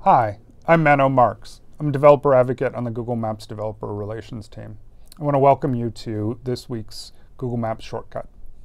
Hi, I'm Menno Marks. I'm a developer advocate on the Google Maps developer relations team. I want to welcome you to this week's Google Maps shortcut.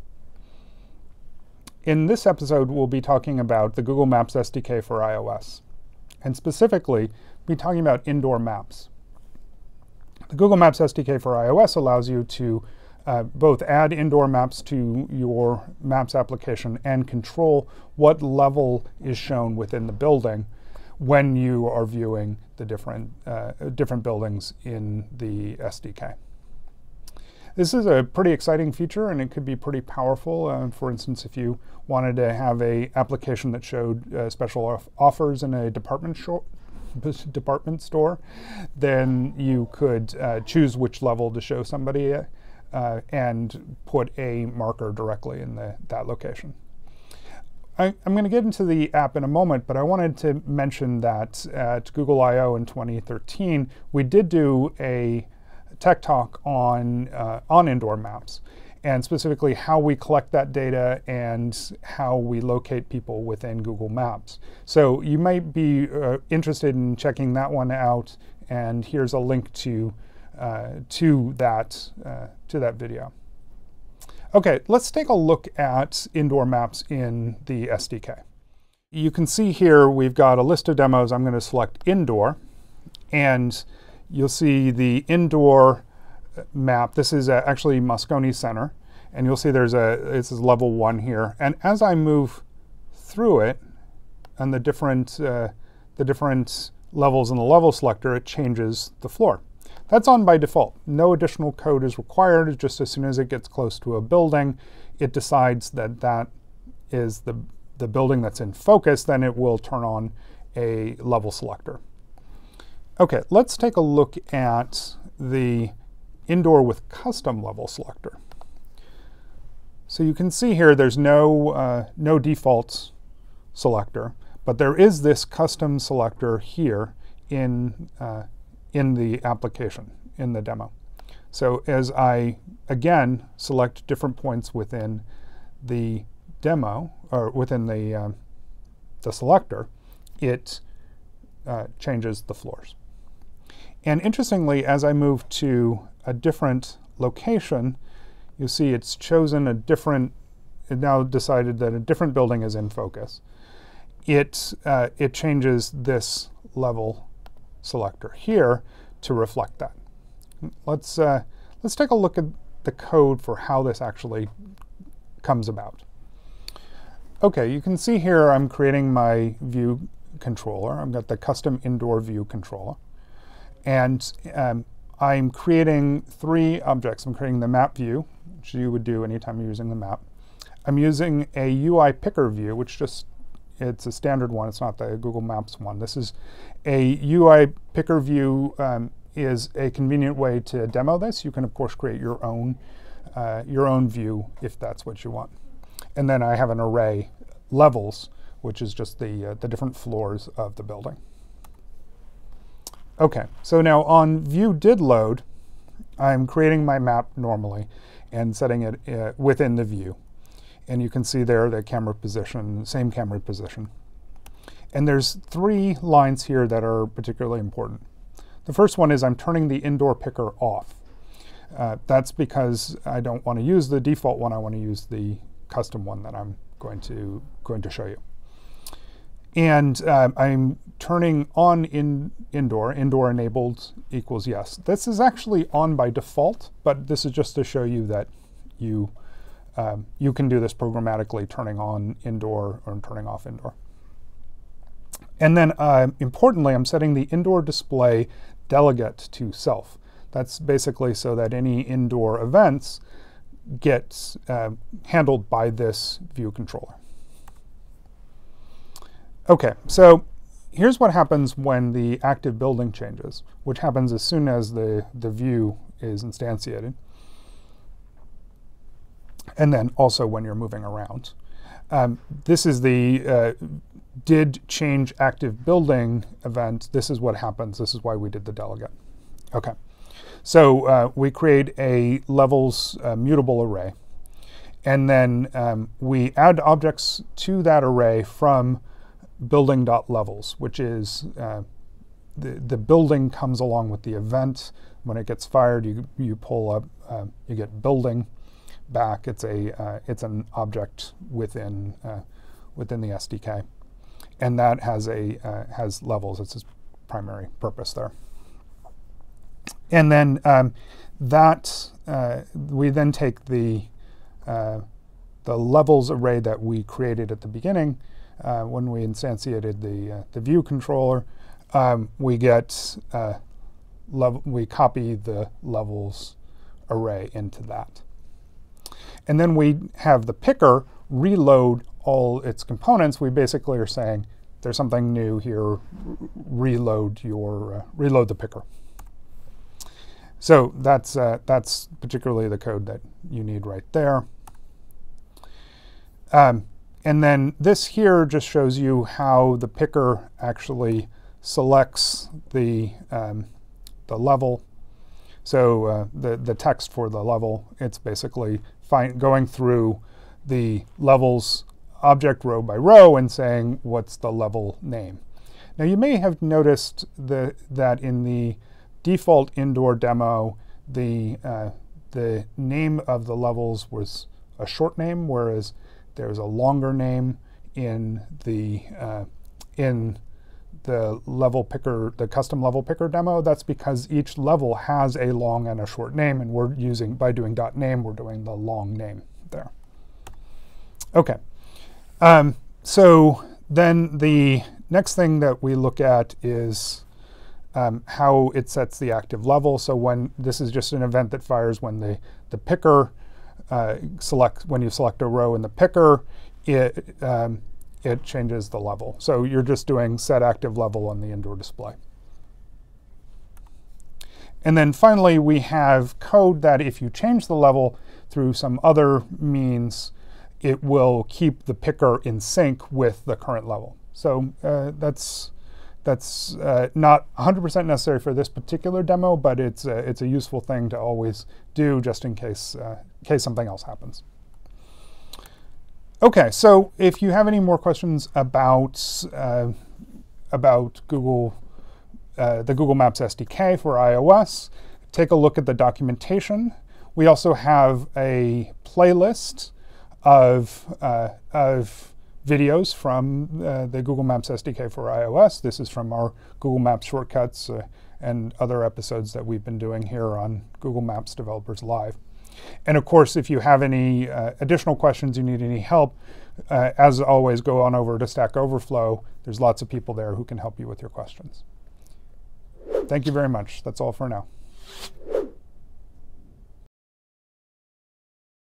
In this episode, we'll be talking about the Google Maps SDK for iOS, and specifically, be talking about indoor maps. The Google Maps SDK for iOS allows you to both add indoor maps to your Maps application and control what level is shown within the building when you are viewing the different buildings in the SDK. This is a pretty exciting feature, and it could be pretty powerful. For instance, if you wanted to have an application that showed special offers in a department store, then you could choose which level to show somebody and put a marker directly in that location. I'm going to get into the app in a moment, but I wanted to mention that at Google I/O in 2013, we did do a tech talk on indoor maps, and specifically how we collect that data and how we locate people within Google Maps. So you might be interested in checking that one out, and here's a link to that video. Okay, let's take a look at indoor maps in the SDK. You can see here we've got a list of demos. I'm going to select indoor, and you'll see the indoor map. This is actually Moscone Center, and you'll see this is level 1 here. And as I move through it and the different levels in the level selector, it changes the floor. That's on by default. No additional code is required. Just as soon as it gets close to a building, it decides that that is the building that's in focus, then it will turn on a level selector. Okay, let's take a look at the indoor with custom level selector. So you can see here there's no default selector, but there is this custom selector here in the application, in the demo. So as I, again, select different points within the demo, or within the selector, it changes the floors. And interestingly, as I move to a different location, you see it's chosen it now decided that a different building is in focus. It changes this level selector here to reflect that. Let's take a look at the code for how this actually comes about. Okay, you can see here I'm creating my view controller. I've got the custom indoor view controller, and I'm creating 3 objects. I'm creating the map view, which you would do anytime you're using the map. I'm using a UI picker view, which it's a standard one. It's not the Google Maps one. This is a UI picker view. Is a convenient way to demo this. You can, of course, create your own view if that's what you want. And then I have an array levels, which is just the different floors of the building. Okay, so now on Viewdidload, I'm creating my map normally and setting it within the view. And you can see there the camera position, same camera position. And there's 3 lines here that are particularly important. The first one is I'm turning the indoor picker off. That's because I don't want to use the default one. I want to use the custom one that I'm going to show you. And I'm turning on indoor enabled equals yes. This is actually on by default, but this is just to show you that you can do this programmatically, turning on indoor or turning off indoor. And then importantly, I'm setting the indoor display delegate to self. That's basically so that any indoor events get handled by this view controller. Okay, so here's what happens when the active building changes, which happens as soon as the view is instantiated, and then also when you're moving around. This is the did change active building event. This is what happens. This is why we did the delegate. Okay, so we create a levels mutable array, and then we add objects to that array from building.levels, which is the building comes along with the event. When it gets fired, you pull up, you get building back. It's an object within the SDK, and that has levels. It's its primary purpose there. And then we then take the levels array that we created at the beginning when we instantiated the view controller. We copy the levels array into that. And then we have the picker reload all its components. We basically are saying, there's something new here, reload the picker. So that's particularly the code that you need right there. And then this here just shows you how the picker actually selects the level. So the text for the level, it's basically going through the levels object row by row and saying, what's the level name? Now you may have noticed that in the default indoor demo, the name of the levels was a short name, whereas there's a longer name in the level picker, the custom level picker demo. That's because each level has a long and a short name, and we're using, by doing .name, we're doing the long name there. Okay, so then the next thing that we look at is how it sets the active level. So when this is just an event that fires when the picker when you select a row in the picker, it changes the level. So you're just doing set active level on the indoor display. And then finally, we have code that if you change the level through some other means, it will keep the picker in sync with the current level. So that's not 100% necessary for this particular demo, but it's a useful thing to always do just in case something else happens. Okay, so if you have any more questions about Google, the Google Maps SDK for iOS, take a look at the documentation. We also have a playlist of videos from the Google Maps SDK for iOS. This is from our Google Maps shortcuts and other episodes that we've been doing here on Google Maps Developers Live. And of course, if you have any additional questions, you need any help, as always, go on over to Stack Overflow. There's lots of people there who can help you with your questions. Thank you very much. That's all for now.